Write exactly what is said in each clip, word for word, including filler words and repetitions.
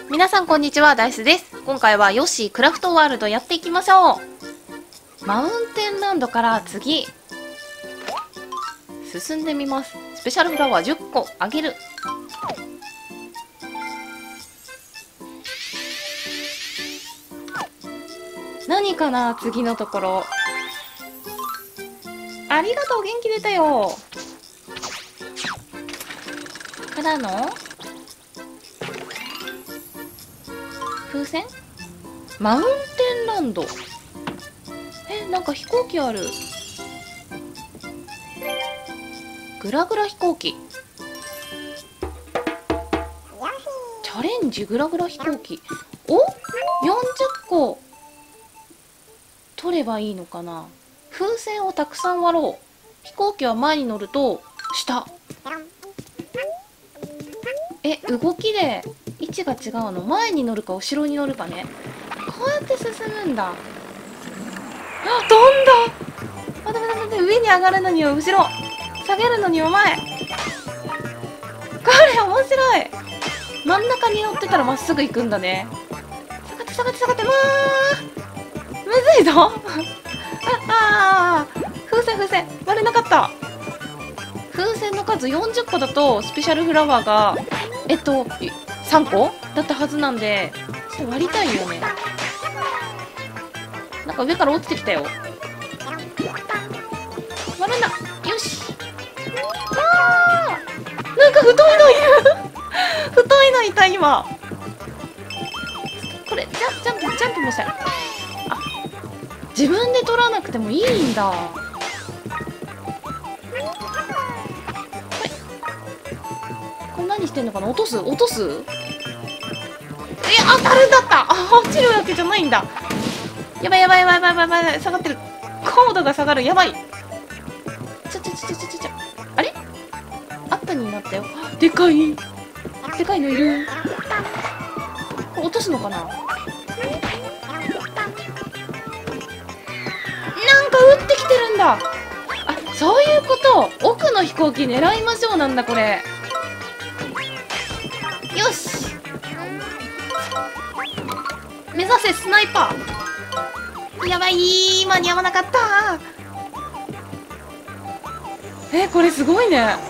皆さんこんにちは、ダイスです。今回はヨッシークラフトワールドやっていきましょう。マウンテンランドから次進んでみます。スペシャルフラワーじゅっこあげる。何かな、次のところ。ありがとう、元気出たよ。からの風船？マウンテンランド。え、なんか飛行機ある。グラグラ飛行機。チャレンジグラグラ飛行機。お？ よんじゅっ 個取ればいいのかな。風船をたくさん割ろう。飛行機は前に乗ると下。え、動きで位置が違うの。前に乗るか後ろに乗るかね。こうやって進むんだ。あ、飛んだ。待って待って待って、上に上がるのには後ろ、下げるのには前。これ面白い。真ん中に乗ってたらまっすぐ行くんだね。下がって下がって下がって、まーむずいぞ。ああ、風船風船割れなかった。風船の数よんじゅっこだとスペシャルフラワーがえっとさんこだったはずなんで、ちょっと割りたいよね。なんか上から落ちてきたよ。割るな。よし。あー、なんか太いのいる。太いのいた今。これジャンプジャンプジャンプもしたい。あ、自分で取らなくてもいいんだ。これ何してんのかな。落とす落とす。え、当たるんだった。あ、落ちるわけじゃないんだ。やばいやばいやばいやばいやばいやばい、下がってる。高度が下がる。やばい。ちょちょちょちょちょちょ。あれ、あったになったよ。でかいでかいのいる。落とすのかな。なんか撃ってきてるんだ。あ、そういうこと。奥の飛行機狙いましょうなんだこれ。よし、目指せスナイパー。やばい、間に合わなかった。え、これすごいね。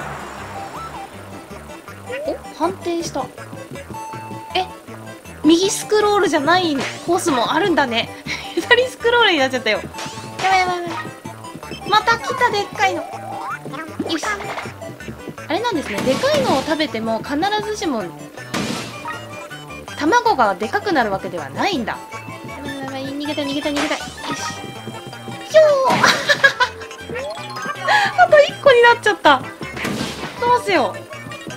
お、判定した。え、右スクロールじゃないコースもあるんだね。左スクロールになっちゃったよ。やばいやばいやばい。また来た、でっかいの。よし。あれなんですね、でかいのを食べても必ずしも卵がでかくなるわけではないんだ。逃げたい逃げたい逃げたい。よし。ひょー。あといっこになっちゃった。どうしよう。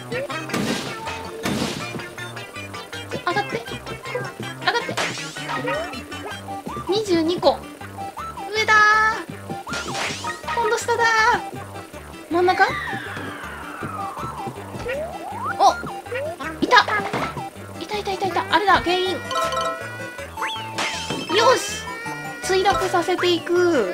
上がって上がって。にじゅうにこ。上だー。今度下だー。真ん中。お、いたいたいたいたいた。あれだ、原因。よし、墜落させていく。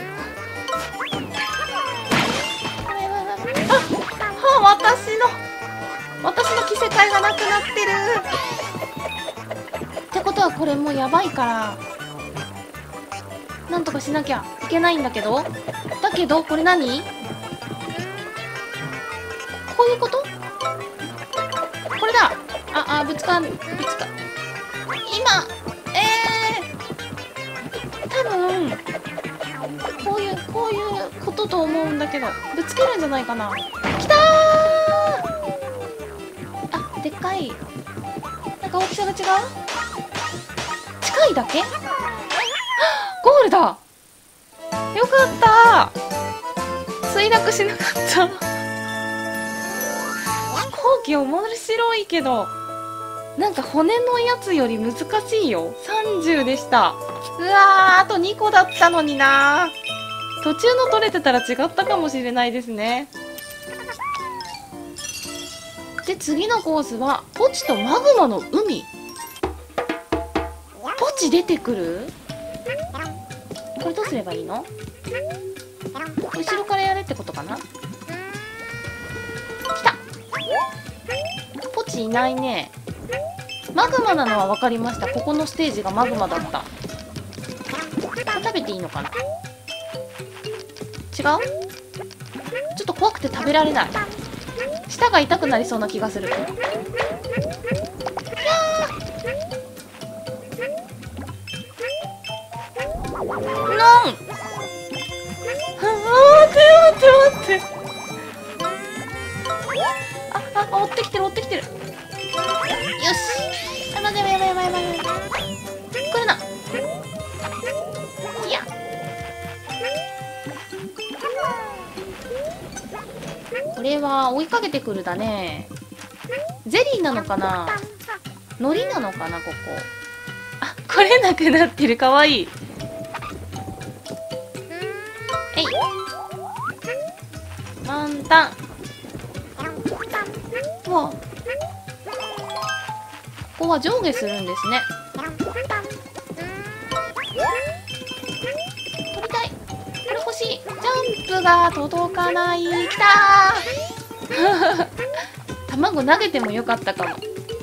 あ、はあ、私の私の着せ替えがなくなってるってことはこれもうやばいからなんとかしなきゃいけないんだけど、だけどこれ何、こういうこと。これだ。ああ、ぶつかんぶつか今。えー、多分こういうこういうことと思うんだけど、ぶつけるんじゃないかな。きたー。あ、でっかい。なんか大きさが違う。近いだけ。ゴールだ。よかった。墜落しなかった。飛行機面白いけど、なんか骨のやつより難しいよ。さんじゅうでした。うわー、あとにこだったのにな。途中の取れてたら違ったかもしれないですね。で、次のコースはポチとマグマの海。ポチ出てくる。これどうすればいいの。後ろからやれってことかな。来た。ポチいないね。 マグマなのは分かりました。ここのステージがマグマだった。食べていいのかな。違う？ちょっと怖くて食べられない。舌が痛くなりそうな気がする。いやーなん待って待って待って。あ、あ、追ってきてる追ってきてる。よし。あ、待て、やばいやばいやばいやばい。来るな。いや。これは追いかけてくるだね。ゼリーなのかな。海苔なのかなここ。あ、来れなくなってる。かわいい。えい。満タン。うわ。ここは上下するんですね。取りたい。これ欲しい。ジャンプが届かない。きたー卵投げてもよかったかも。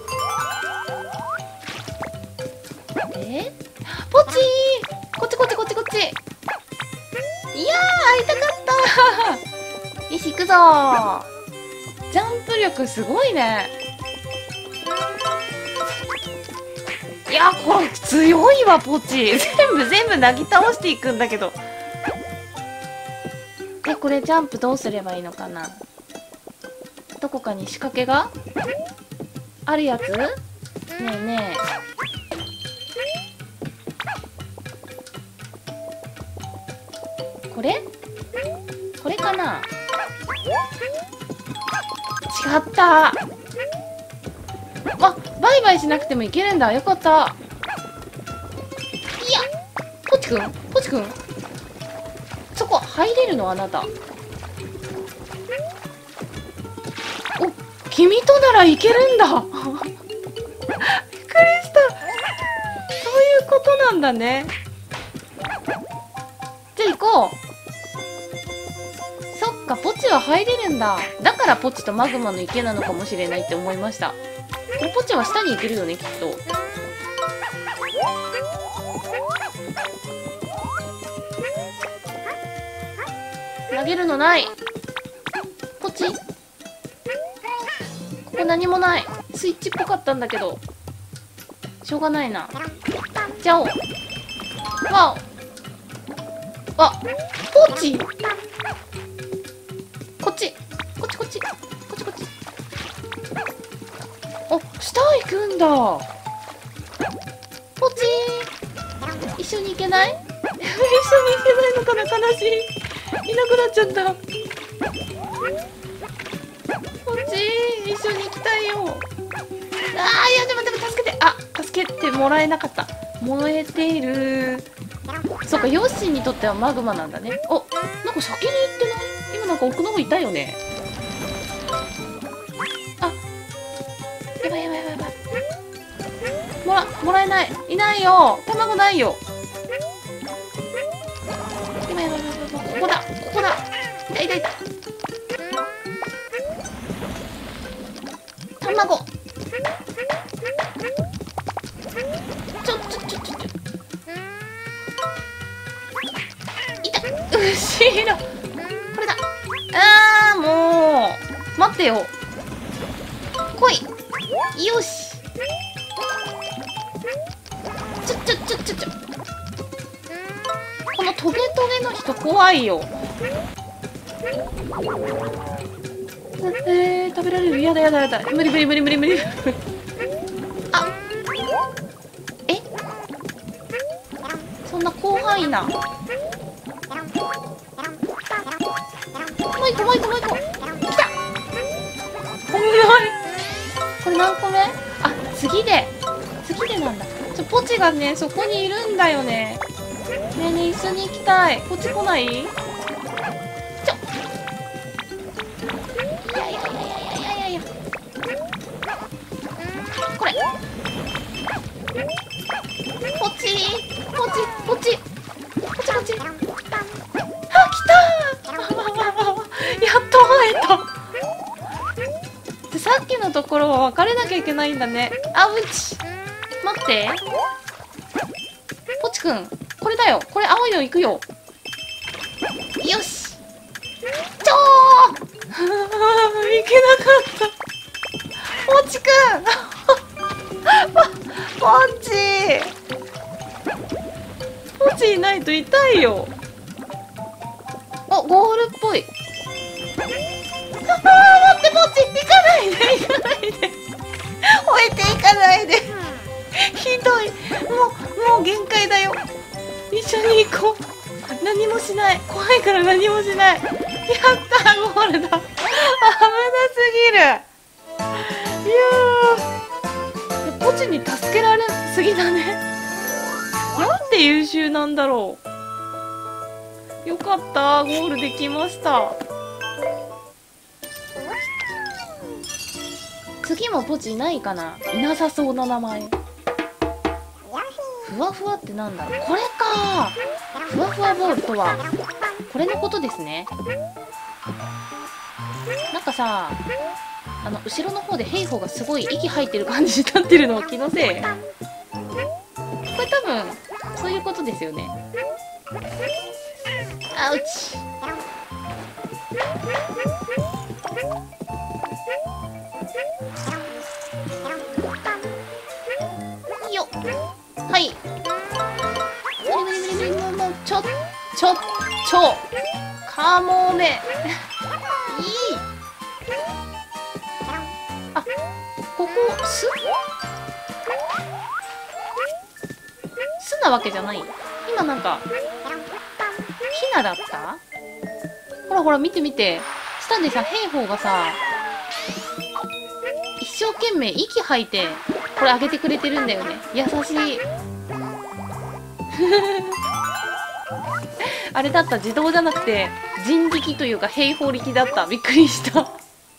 えポチー、こっちこっちこっちこっち。いやー、会いたかったよし、行くぞー。ジャンプ力すごいね。いや、これ強いわ、ポチ。全部全部なぎ倒していくんだけど。え、これジャンプどうすればいいのかな。どこかに仕掛けがあるやつ？ねえねえ。これ？これかな？違った。あ、バイバイしなくてもいけるんだ。よかった。いや、ポチくんポチくんそこ入れるのあなた。お、君とならいけるんだびっくりした。そういうことなんだね。じゃあ行こう。そっか、ポチは入れるんだ。だからポチとマグマの池なのかもしれないって思いました。これポチは下に行けるよね、きっと。投げるのない。ポチ。ここ何もない。スイッチっぽかったんだけど。しょうがないな。じゃお。わお。あ、ポチ。こっち。こっちこっち。こっちこっち。あ、下行くんだ。ポチー。一緒に行けない？一緒に行けないのかな、悲しい。いなくなっちゃった。ポチー、一緒に行きたいよ。あー、いや、でもでも助けて。あ、助けてもらえなかった。燃えている。そっか、ヨッシーにとってはマグマなんだね。お、なんか先に行ってない？今なんか奥の方いたよね。あ、やばいやばいやばいやばい。もら、もらえない。いないよ。卵ないよ。やばいやばいやばいやばい。ここだ、ここだ。いたいたいた。卵。ちょ、ちょ、ちょ、ちょ、ちょ。いた。後ろ。これだ。あー、もう。待ってよ。来い。よし。ちょちょちょちょちょ。このトゲトゲの人怖いよ。えー、食べられる。やだやだやだ。無理無理無理無理無理。あ、え、そんな広範囲な。もう一個もう一個もう一個。来た。おもろい。これ何個目？あ、次で次でなんだ。ちょ、ポチがね、そこにいるんだよね。ねえねえ、一緒に行きたい。ポチ来ない？ちょ。いやいやいやいやいやいやいや。これ。ポチポチポチポチポチ。あ、来たー。やっと会えた。で、さっきのところは別れなきゃいけないんだね。あ、うち。 待って。ポチくん、これだよ。これ青いのいくよ。よし。ちょーいけなかった。ポチくんポチポチいないと痛いよ。お、ゴールっぽい。あー、待って、ポチ行かないで行かないで置いていかないでひどい。もうもう限界だよ。一緒に行こう。何もしない。怖いから何もしない。やったー、ゴールだ。危なすぎる。いやー、ポチに助けられすぎだね。なんて優秀なんだろう。よかった、ゴールできました。次もポチいないかな。いなさそうな名前。ふわふわってなんだろう。これか。ふわふわボールとはこれのことですね。なんかさ、あの後ろの方でヘイホーがすごい息吐いてる感じになってるのは気のせい。これ多分そういうことですよね。あうち。よっ、はい。もうちょちょちょかもめいい。あ、ここすすなわけじゃない。今なんかヒナだった。ほらほら見て見て、下でさヘイホーがさ一生懸命息吐いてこれあげてくれてるんだよね。優しいあれだった、自動じゃなくて人力というかヘイホー力だった。びっくりしたよ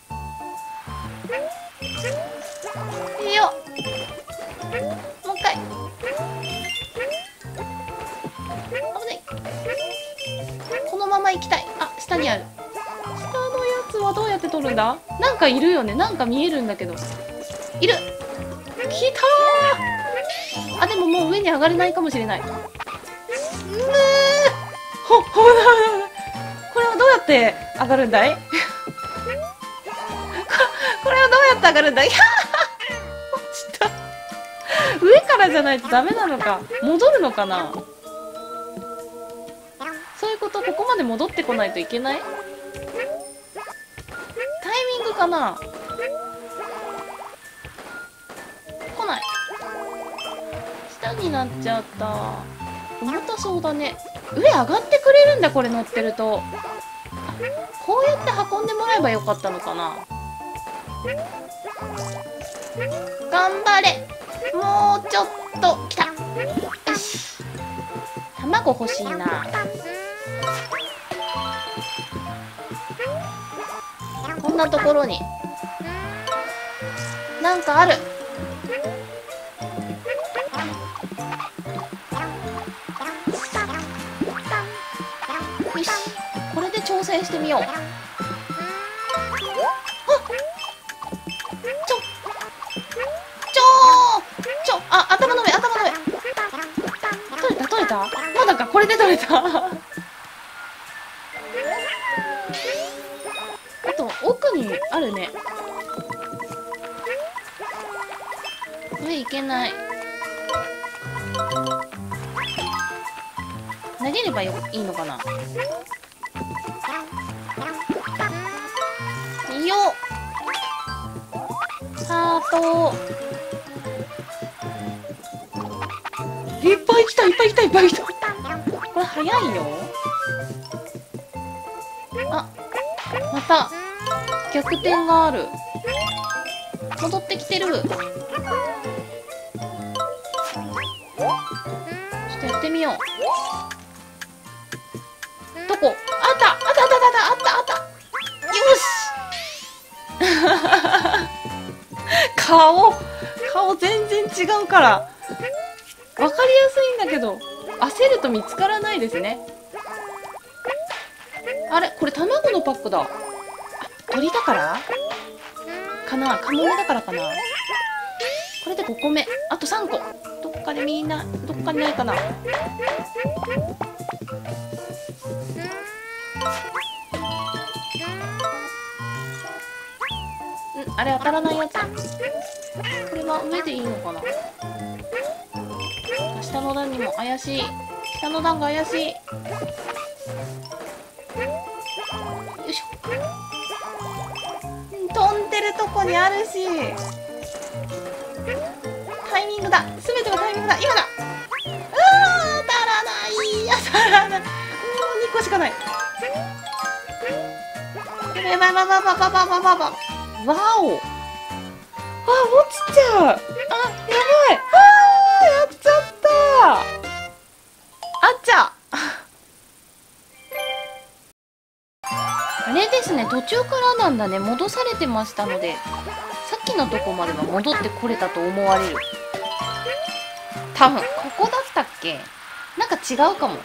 っ、もう一回。危ない。このまま行きたい。あ、下にある。下のやつはどうやって取るんだ。なんかいるよね。なんか見えるんだけど。いる。来たー。あ、でももう上に上がれないかもしれない。うーほ、ほら、これはどうやって上がるんだいこれはどうやって上がるんだい。いやー、落ちた。上からじゃないとダメなのか。戻るのかな。そういうこと。ここまで戻ってこないといけない。タイミングかな。来ない。下になっちゃった。重たそうだね。上上がってくれるんだ、これ乗ってると。こうやって運んでもらえばよかったのかな。頑張れ。もうちょっと。きた。よし。卵欲しいな。こんなところになんかある。よし、これで挑戦してみよう。あっ、ちょちょちょあ、頭の上、頭の上。取れた取れた。まだか。これで取れたあと奥にあるね。上行けない。投げればよいいのかな。よっ、ハート。いっぱい来たいっぱい来たいっぱい来た。これ早いよ。あ、また逆転がある。戻ってきてる。ちょっとやってみよう。どこ。あったあったあったあったあったあった。よし顔顔全然違うから分かりやすいんだけど、焦ると見つからないですね。あれ、これ卵のパックだ。あ、鳥だからかな、カモメだからかな。 これでごこめ。あとさんこ。どっかでみんな、どっかにないかな。うん、あれ当たらないやつ。これは上でいいのかな。下の段にも怪しい。下の段が怪しい。よいしょ。飛んでるとこにあるし。タイミングだ。すべてはタイミングだ。今だ。うわー、当たらない。当たらない。もうにこしかない。やばいやばいやばいやばいやばいやばい。わお。あ、落ちちゃう。あ、やばい。あー、やっちゃった。あっちゃ。あれですね、途中からなんだね。戻されてましたので、さっきのとこまでは戻ってこれたと思われる。多分ここだったっけ。なんか違うかも。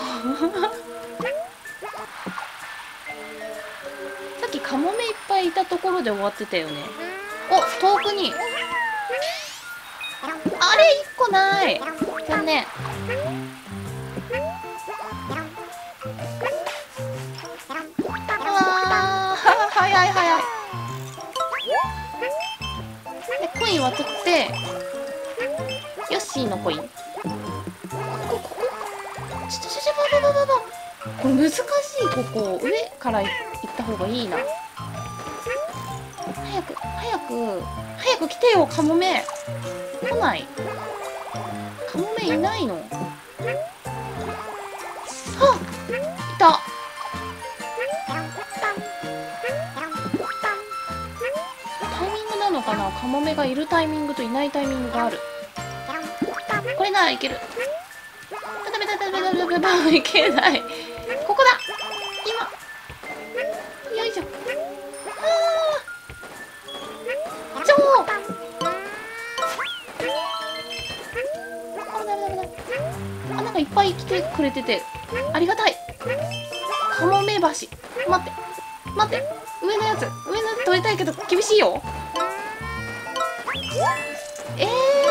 さっきカモメいっぱいいたところで終わってたよね。お、遠くにあれいっこない。残念。あー、早い早い。でコインは取って、ヨッシーのコイン。ここここちょちょちょばばばばば。これ難しい。ここ上から行った方がいいな。早く早く早く来てよ。カモメ来ない。カモメいないの。あ、いた。タイミングなのかな。カモメがいるタイミングといないタイミングがある。これならいける。ダメだダメだダメだ、いけない。ここだ。今よいしょ。あー、ちょー。あ、ダメダメダメ。あ、なんかいっぱい来てくれててありがたい。カモメ橋。待って待って、上のやつ上のやつ取りたいけど厳しいよ。えー、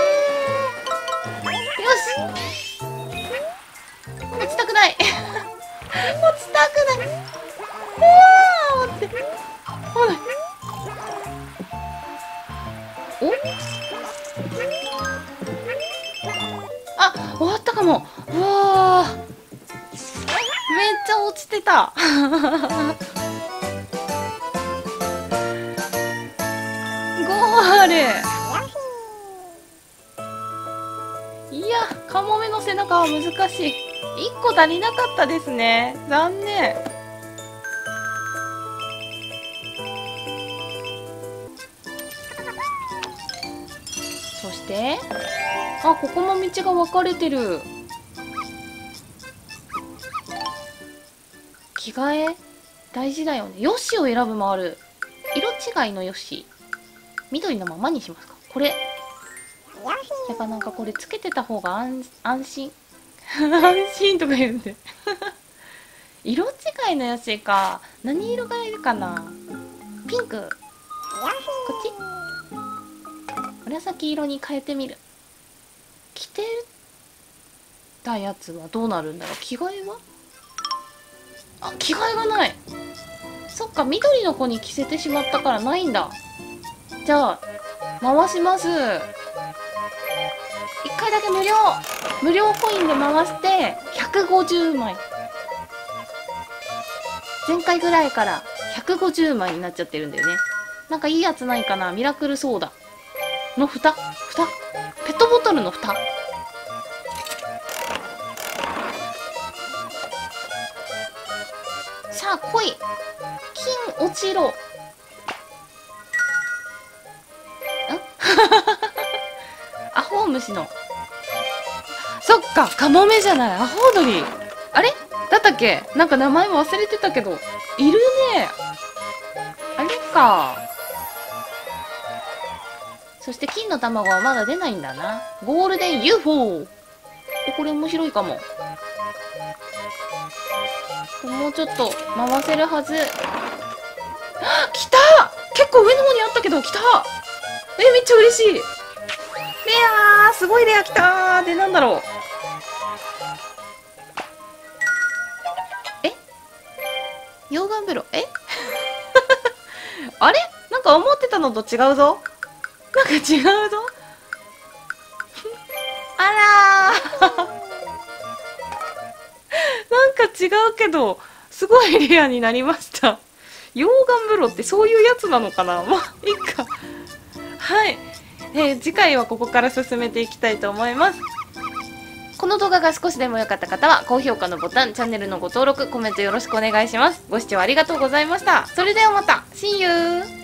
よし。落ちたくない落ちたくない。うわー、待って。ほら。お？あ、終わったかも。うわー、めっちゃ落ちてた。ゴール。いや、カモメの背中は難しい。いっこ足りなかったですね。残念。そしてあ、ここも道が分かれてる。着替え大事だよね。ヨッシーを選ぶもある。色違いのヨッシー。緑のままにしますか。これやっぱなんかこれつけてた方が安安心安心とか言うんで色違いのヨッシーか。何色がいるかな。ピンク。こっち紫色に変えてみる。着てたやつはどうなるんだろう。着替えはあ、着替えがない。そっか、緑の子に着せてしまったからないんだ。じゃあ回します。いっかいだけ無料無料コインで回してひゃくごじゅうまい。前回ぐらいからひゃくごじゅうまいになっちゃってるんだよね。なんかいいやつないかな。ミラクルソーダの蓋蓋ペットボトルの蓋。さあ来い。金落ちろ。んアホウムシの。そっか、カモメじゃない。アホウドリ。あれだったっけ。なんか名前忘れてたけどいるね。あれか。そして金の卵はまだ出ないんだな。ゴールデン ユーフォー。 これ面白いかも。もうちょっと回せるはず。来た。結構上の方にあったけど来た。え、めっちゃ嬉しい。 アー、すごいレア来たー。で、なんだろう。え溶岩風呂、えあれなんか思ってたのと違うぞ。なんか違うぞ。あらーなんか違うけど、すごいレアになりました。溶岩風呂ってそういうやつなのかな。まあ、いいか。はい。えー、次回はここから進めていきたいと思います。この動画が少しでも良かった方は、高評価のボタン、チャンネルのご登録、コメントよろしくお願いします。ご視聴ありがとうございました。それではまた。See you!